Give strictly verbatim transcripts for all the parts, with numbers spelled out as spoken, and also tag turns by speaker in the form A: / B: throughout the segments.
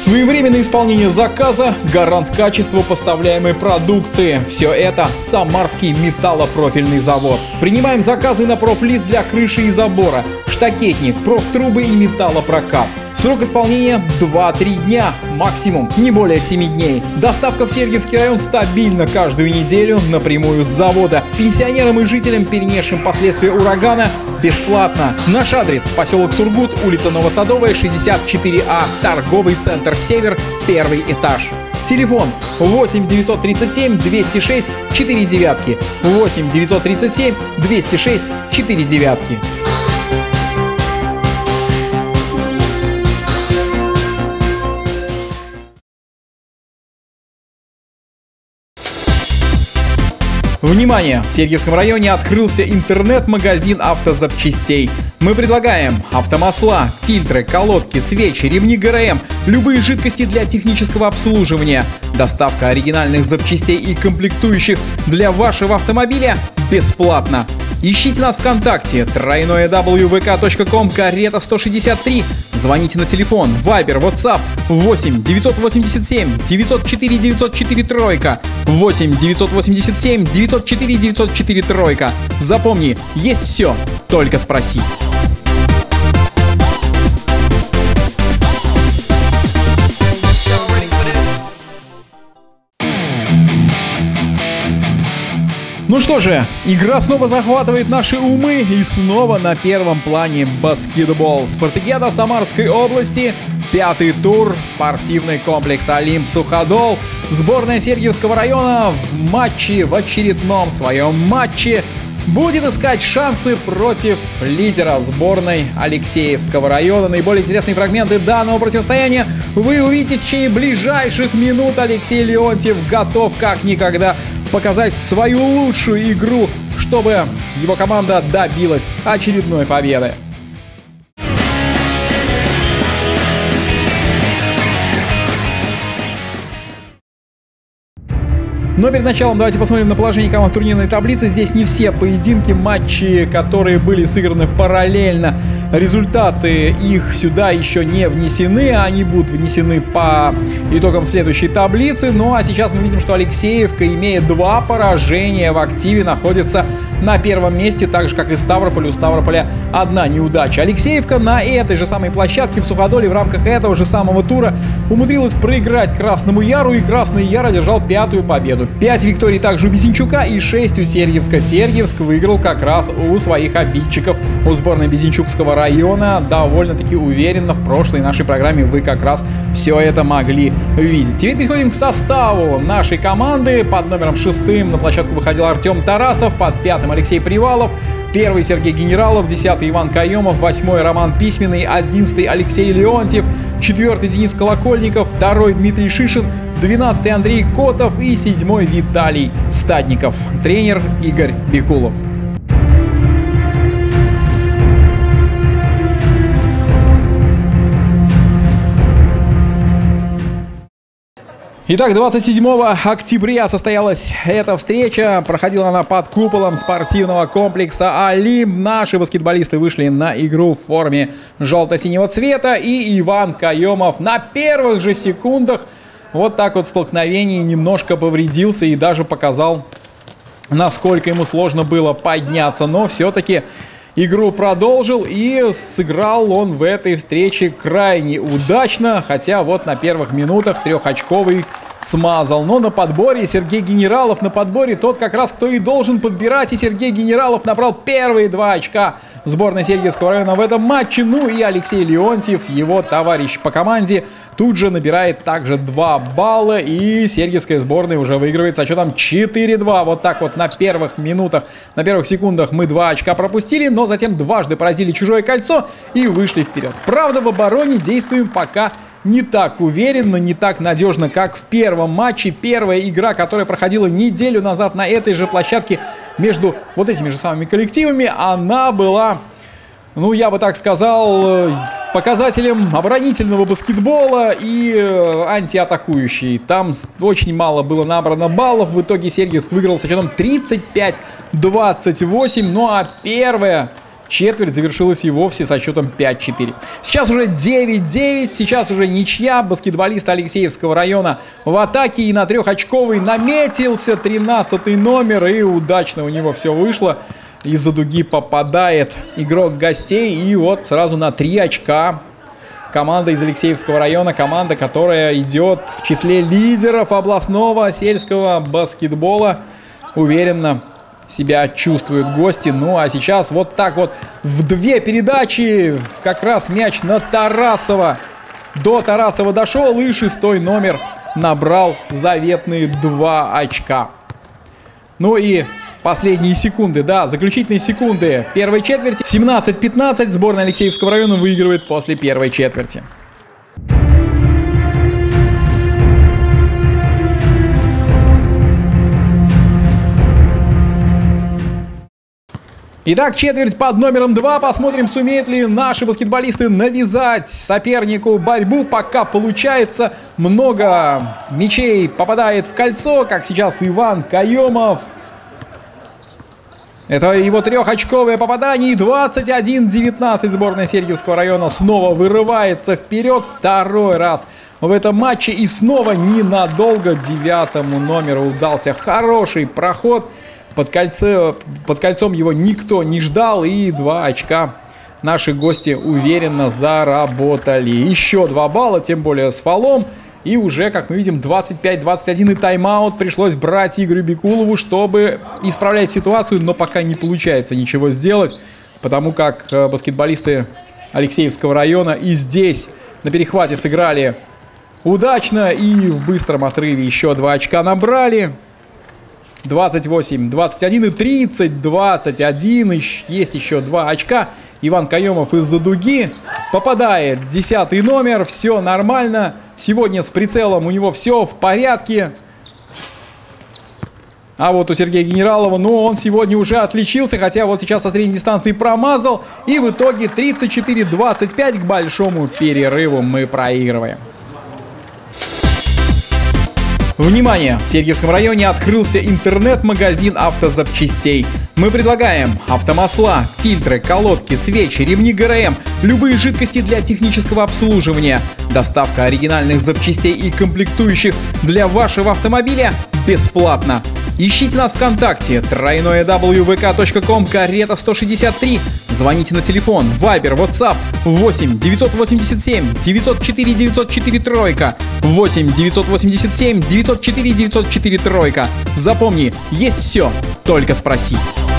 A: Своевременное исполнение заказа – гарант качества поставляемой продукции. Все это Самарский металлопрофильный завод. Принимаем заказы на профлист для крыши и забора, штакетник, профтрубы и металлопрокат. Срок исполнения два-три дня, максимум не более семи дней. Доставка в Сергиевский район стабильно каждую неделю напрямую с завода. Пенсионерам и жителям, перенесшим последствия урагана, бесплатно. Наш адрес – поселок Сургут, улица Новосадовая, шестьдесят четыре А, торговый центр «Север», первый этаж. Телефон восемь девятьсот тридцать семь двести шесть четыре девятки, восемь девятьсот тридцать семь двести шесть четыре девятки. Внимание! В Сергиевском районе открылся интернет-магазин автозапчастей. Мы предлагаем автомасла, фильтры, колодки, свечи, ремни ГРМ, любые жидкости для технического обслуживания. Доставка оригинальных запчастей и комплектующих для вашего автомобиля бесплатно. Ищите нас ВКонтакте, тройное дабл ю вэ ка точка ком, карета сто шестьдесят три. Звоните на телефон, Viber, WhatsApp восемь девятьсот восемьдесят семь девятьсот четыре девятьсот четыре тройка, восемь девятьсот восемьдесят семь девятьсот четыре девятьсот четыре тройка. Запомни, есть все, только спроси. Ну что же, игра снова захватывает наши умы, и снова на первом плане баскетбол. Спартакиада Самарской области, пятый тур, спортивный комплекс «Олимп» Суходол. Сборная Сергиевского района в матче, в очередном своем матче, будет искать шансы против лидера сборной Алексеевского района. Наиболее интересные фрагменты данного противостояния вы увидите в течение ближайших минут. Алексей Леонтьев готов как никогда показать свою лучшую игру, чтобы его команда добилась очередной победы. Но перед началом давайте посмотрим на положение команд в турнирной таблице. Здесь не все поединки, матчи, которые были сыграны параллельно. Результаты их сюда еще не внесены. Они будут внесены по итогам следующей таблицы. Ну а сейчас мы видим, что Алексеевка, имея два поражения в активе, находится на первом месте, так же как и Ставрополь. У Ставрополя одна неудача. Алексеевка на этой же самой площадке в Суходоле в рамках этого же самого тура умудрилась проиграть Красному Яру, и Красный Яр одержал пятую победу. пять викторий также у Безенчука и шесть у Сергиевска. Сергиевск выиграл как раз у своих обидчиков. У сборной Безенчукского района довольно-таки уверенно. В прошлой нашей программе вы как раз все это могли видеть. Теперь переходим к составу нашей команды. Под номером шестым на площадку выходил Артем Тарасов, под пятым Алексей Привалов, первый Сергей Генералов, десятый Иван Каемов, восьмой Роман Письменный, одиннадцатый Алексей Леонтьев, четвертый Денис Колокольников, второй Дмитрий Шишин, двенадцатый Андрей Котов и седьмой Виталий Стадников. Тренер Игорь Бекулов. Итак, двадцать седьмого октября состоялась эта встреча. Проходила она под куполом спортивного комплекса «Олимп». Наши баскетболисты вышли на игру в форме желто-синего цвета. И Иван Каемов на первых же секундах вот так вот в столкновении немножко повредился и даже показал, насколько ему сложно было подняться. Но все-таки игру продолжил, и сыграл он в этой встрече крайне удачно. Хотя вот на первых минутах трехочковый смазал. Но на подборе Сергей Генералов, на подборе тот как раз, кто и должен подбирать. И Сергей Генералов набрал первые два очка сборной Сергиевского района в этом матче. Ну и Алексей Леонтьев, его товарищ по команде, тут же набирает также два балла. И сергиевская сборная уже выигрывает со счетом четыре-два. Вот так вот на первых минутах, на первых секундах мы два очка пропустили, но затем дважды поразили чужое кольцо и вышли вперед. Правда, в обороне действуем пока не так уверенно, не так надежно, как в первом матче. Первая игра, которая проходила неделю назад на этой же площадке между вот этими же самыми коллективами, она была, ну, я бы так сказал, показателем оборонительного баскетбола и антиатакующей. Там очень мало было набрано баллов. В итоге Сергиевск выиграл со счетом тридцать пять двадцать восемь. Ну а первая четверть завершилась и вовсе со счетом пять-четыре. Сейчас уже девять-девять, сейчас уже ничья. Баскетболист Алексеевского района в атаке и на трехочковый наметился тринадцатый номер, и удачно у него все вышло. Из-за дуги попадает игрок гостей, и вот сразу на три очка команда из Алексеевского района, команда, которая идет в числе лидеров областного сельского баскетбола, уверенно себя чувствуют гости. Ну а сейчас вот так вот в две передачи как раз мяч на Тарасова. До Тарасова дошел, и шестой номер набрал заветные два очка. Ну и последние секунды, да, заключительные секунды первой четверти. семнадцать пятнадцать сборная Алексеевского района выигрывает после первой четверти. Итак, четверть под номером два. Посмотрим, сумеют ли наши баскетболисты навязать сопернику борьбу. Пока получается. Много мячей попадает в кольцо, как сейчас Иван Каемов. Это его трехочковое попадание. двадцать один девятнадцать сборная Сергиевского района снова вырывается вперед. Второй раз в этом матче. И снова ненадолго девятому номеру удался хороший проход. Под, кольце, под кольцом его никто не ждал. И два очка наши гости уверенно заработали. Еще два балла, тем более с фолом. И уже, как мы видим, двадцать пять двадцать один и тайм-аут пришлось брать Игорю Бекулову, чтобы исправлять ситуацию. Но пока не получается ничего сделать, потому как баскетболисты Алексеевского района и здесь на перехвате сыграли удачно. И в быстром отрыве еще два очка набрали. двадцать восемь двадцать один и тридцать двадцать один. Есть еще два очка. Иван Каемов из-за дуги попадает. Десятый номер. Все нормально. Сегодня с прицелом у него все в порядке. А вот у Сергея Генералова, ну, он сегодня уже отличился. Хотя вот сейчас со средней дистанции промазал. И в итоге тридцать четыре двадцать пять к большому перерыву мы проигрываем. Внимание! В Сергиевском районе открылся интернет-магазин автозапчастей. Мы предлагаем автомасла, фильтры, колодки, свечи, ремни ГРМ, любые жидкости для технического обслуживания. Доставка оригинальных запчастей и комплектующих для вашего автомобиля бесплатно. Ищите нас ВКонтакте, тройное дабл ю вэ ка точка ком, карета сто шестьдесят три. Звоните на телефон, Вайбер, WhatsApp восемь девятьсот восемьдесят семь девятьсот четыре девятьсот четыре тройка, восемь девятьсот восемьдесят семь девятьсот четыре девятьсот четыре тройка. Запомни, есть все, только спроси.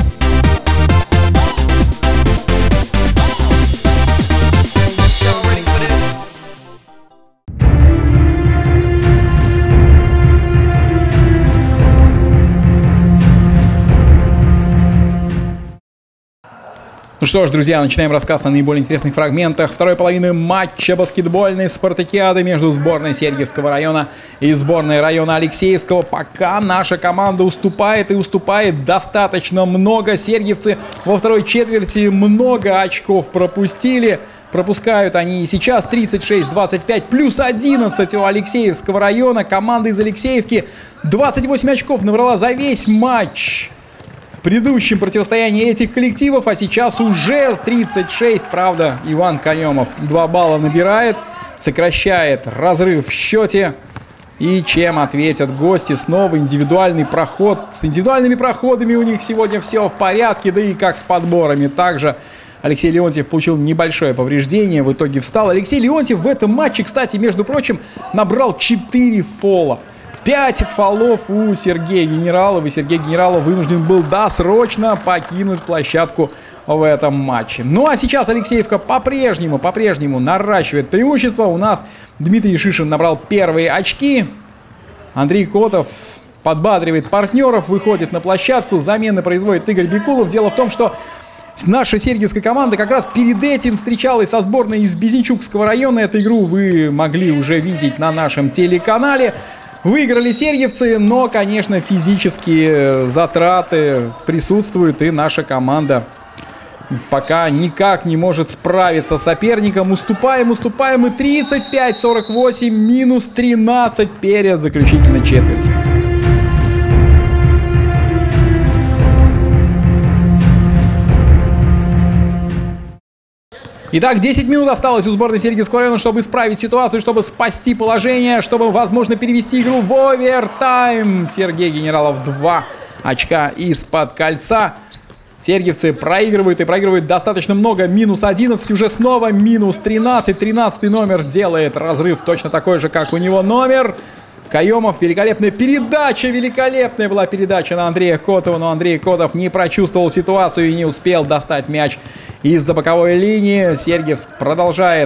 A: Ну что ж, друзья, начинаем рассказ о наиболее интересных фрагментах второй половины матча баскетбольной спартакиады между сборной Сергиевского района и сборной района Алексеевского. Пока наша команда уступает и уступает достаточно много. Сергиевцы во второй четверти много очков пропустили. Пропускают они и сейчас тридцать шесть двадцать пять плюс одиннадцать у Алексеевского района. Команда из Алексеевки двадцать восемь очков набрала за весь матч в предыдущем противостоянии этих коллективов, а сейчас уже тридцать шесть. Правда, Иван Каемов два балла набирает, сокращает разрыв в счете. И чем ответят гости? Снова индивидуальный проход. С индивидуальными проходами у них сегодня все в порядке, да и как с подборами. Также Алексей Леонтьев получил небольшое повреждение, в итоге встал. Алексей Леонтьев в этом матче, кстати, между прочим, набрал четыре фола. пять фолов у Сергея Генералова. И Сергей Генералов вынужден был досрочно покинуть площадку в этом матче. Ну а сейчас Алексеевка по-прежнему, по-прежнему наращивает преимущество. У нас Дмитрий Шишин набрал первые очки. Андрей Котов подбадривает партнеров, выходит на площадку. Замены производит Игорь Бекулов. Дело в том, что наша сергиевская команда как раз перед этим встречалась со сборной из Безенчукского района. Эту игру вы могли уже видеть на нашем телеканале. Выиграли сергиевцы, но, конечно, физические затраты присутствуют, и наша команда пока никак не может справиться с соперником. Уступаем, уступаем, и тридцать пять сорок восемь, минус тринадцать перед заключительной четвертью. Итак, десять минут осталось у сборной Сергиевского района, чтобы исправить ситуацию, чтобы спасти положение, чтобы, возможно, перевести игру в овертайм. Сергей Генералов два очка из-под кольца. Сергиевцы проигрывают и проигрывают достаточно много. Минус одиннадцать, уже снова минус тринадцать. тринадцатый номер делает разрыв точно такой же, как у него номер. Каемов, великолепная передача, великолепная была передача на Андрея Котова, но Андрей Котов не прочувствовал ситуацию и не успел достать мяч из-за боковой линии. Сергиевск продолжает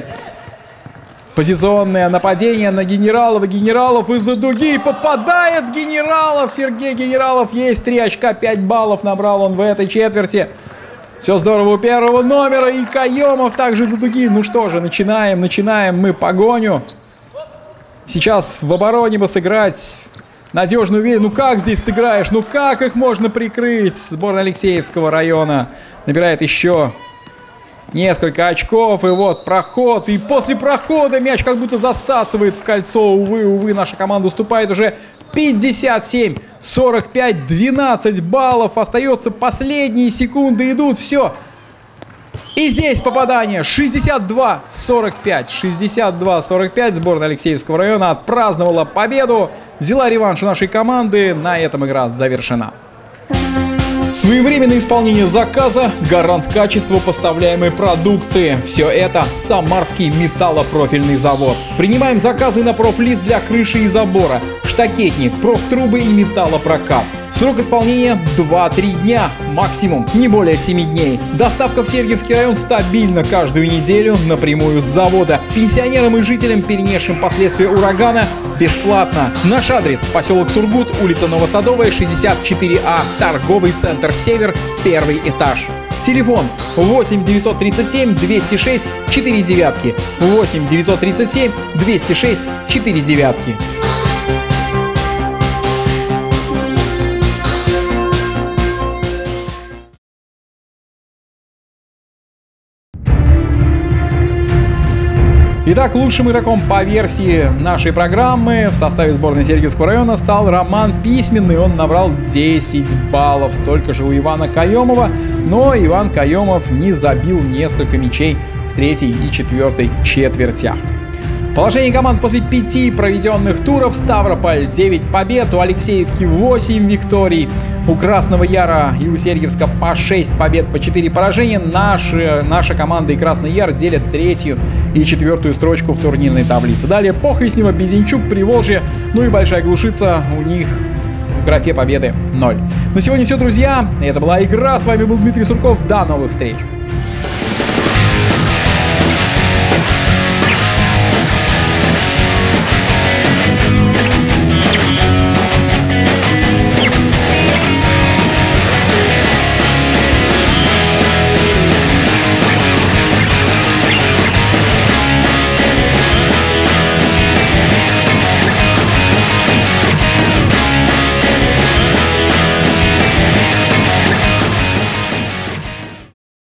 A: позиционное нападение на Генералова. Генералов из-за дуги попадает Генералов. Сергей Генералов, есть три очка, пять баллов набрал он в этой четверти. Все здорово у первого номера, и Каемов также из-за дуги. Ну что же, начинаем, начинаем мы погоню. Сейчас в обороне бы сыграть надежно, уверен. Ну как здесь сыграешь? Ну как их можно прикрыть? Сборная Алексеевского района набирает еще несколько очков. И вот проход. И после прохода мяч как будто засасывает в кольцо. Увы, увы, наша команда уступает уже пятьдесят семь сорок пять. двенадцать баллов. Остается последние секунды. Идут. Все. И здесь попадание. шестьдесят два сорок пять. шестьдесят два сорок пять. Сборная Алексеевского района отпраздновала победу. Взяла реванш у нашей команды. На этом игра завершена. Своевременное исполнение заказа – гарант качества поставляемой продукции. Все это Самарский металлопрофильный завод. Принимаем заказы на профлист для крыши и забора, штакетник, профтрубы и металлопрокат. Срок исполнения два-три дня, максимум не более семи дней. Доставка в Сергиевский район стабильно каждую неделю напрямую с завода. Пенсионерам и жителям, перенесшим последствия урагана, бесплатно. Наш адрес – поселок Сургут, улица Новосадовая, шестьдесят четыре А, торговый центр «Север», первый этаж. Телефон восемь девятьсот тридцать семь двести шесть четыре девятки. восемь девятьсот тридцать семь двести шесть четыре девятки. Итак, лучшим игроком по версии нашей программы в составе сборной Сергиевского района стал Роман Письменный. Он набрал десять баллов, столько же у Ивана Каемова. Но Иван Каемов не забил несколько мячей в третьей и четвертой четвертях. Положение команд после пяти проведенных туров: Ставрополь девять побед, у Алексеевки восемь викторий, у Красного Яра и у Сергиевска по шесть побед, по четыре поражения. Наши, наша команда и Красный Яр делят третью и четвертую строчку в турнирной таблице. Далее Похвестнево, Безенчук, Приволжье, ну и Большая Глушица, у них в графе победы ноль. На сегодня все, друзья. Это была игра. С вами был Дмитрий Сурков. До новых встреч.